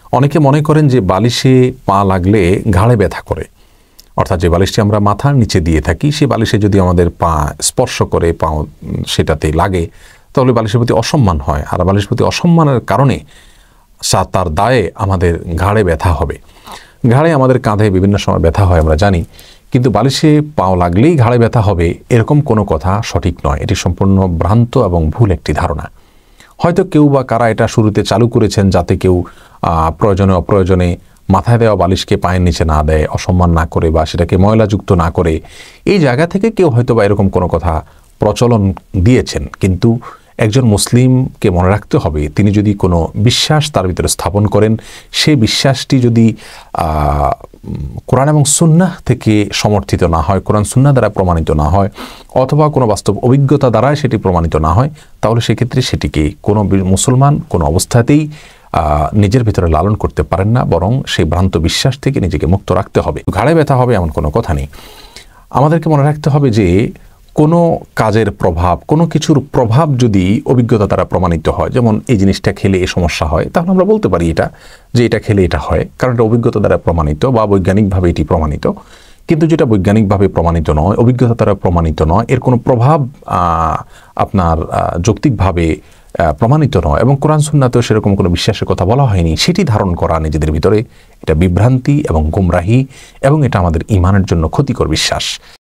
অনেকে মনে করেন যে বালিশে পা লাগলে ঘাড়ে ব্যথা করে, অর্থাৎ যে বালিশটি আমরা মাথার নিচে দিয়ে থাকি সেই বালিশে যদি আমাদের পা স্পর্শ করে, পা সেটাতে লাগে, তাহলে বালিশের প্রতি অসম্মান হয়, আর বালিশের প্রতি অসম্মানের কারণে তার দায়ে আমাদের ঘাড়ে ব্যথা হবে। ঘাড়ে আমাদের কাঁধে বিভিন্ন সময় ব্যথা হয় আমরা জানি, কিন্তু বালিশে পাও লাগলেই ঘাড়ে ব্যথা হবে এরকম কোনো কথা সঠিক নয়। এটি সম্পূর্ণ ভ্রান্ত এবং ভুল একটি ধারণা। হয়তো কেউ বা কারা এটা শুরুতে চালু করেছেন যাতে কেউ প্রয়োজনে অপ্রয়োজনে মাথায় দেওয়া বালিশকে পায়ের নিচে না দেয়, অসম্মান না করে বা সেটাকে ময়লাযুক্ত না করে, এই জায়গা থেকে কেউ হয়তো বা এরকম কোনো কথা প্রচলন দিয়েছেন। কিন্তু একজন মুসলিমকে মনে রাখতে হবে, তিনি যদি কোনো বিশ্বাস তার ভিতরে স্থাপন করেন, সেই বিশ্বাসটি যদি কোরআন এবং সুন্নাহ থেকে সমর্থিত না হয়, কোরআন সুন্নাহ দ্বারা প্রমাণিত না হয়, অথবা কোনো বাস্তব অভিজ্ঞতা দ্বারা সেটি প্রমাণিত না হয়, তাহলে সেক্ষেত্রে সেটিকে কোনো মুসলমান কোনো অবস্থাতেই নিজের ভিতরে লালন করতে পারেন না, বরং সেই ভ্রান্ত বিশ্বাস থেকে নিজেকে মুক্ত রাখতে হবে। ঘাড়ে ব্যথা হবে এমন কোনো কথা নেই। আমাদেরকে মনে রাখতে হবে যে কোনো কাজের প্রভাব, কোনো কিছুর প্রভাব যদি অভিজ্ঞতা দ্বারা প্রমাণিত হয়, যেমন এই জিনিসটা খেলে এই সমস্যা হয়, তাহলে আমরা বলতে পারি যে এটা খেলে এটা হয়, কারণ এটা অভিজ্ঞতা দ্বারা প্রমাণিত বা বৈজ্ঞানিকভাবে এটি প্রমাণিত। কিন্তু যেটা বৈজ্ঞানিকভাবে প্রমাণিত নয়, অভিজ্ঞতা দ্বারা প্রমাণিত নয়, এর কোনো প্রভাব আপনার যৌক্তিকভাবে প্রমাণিত নয় এবং কোরআন সুন্নাতেও সেরকম কোনো বিশ্বাসের কথা বলা হয়নি, সেটি ধারণ করা নিজেদের ভিতরে এটা বিভ্রান্তি এবং গুমরাহি, এবং এটা আমাদের ঈমানের জন্য ক্ষতিকর বিশ্বাস।